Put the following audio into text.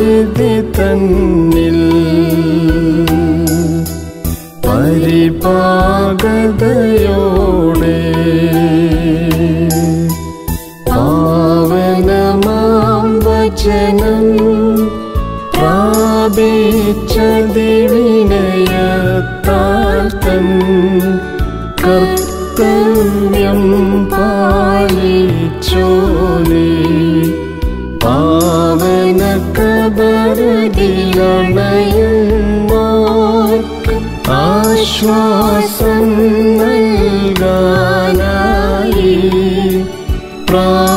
പരിധി തന്നിൽ പരിപാകതയോടെ പാവനമാം വചനം പ്രാപിച്ച വിനയത്താൽ തൻ കർത്തവ്യം പാലിച്ചോനേ പാവന കബറിലണയുന്നോർക്ക് ആശ്വാസം നൽകാനായി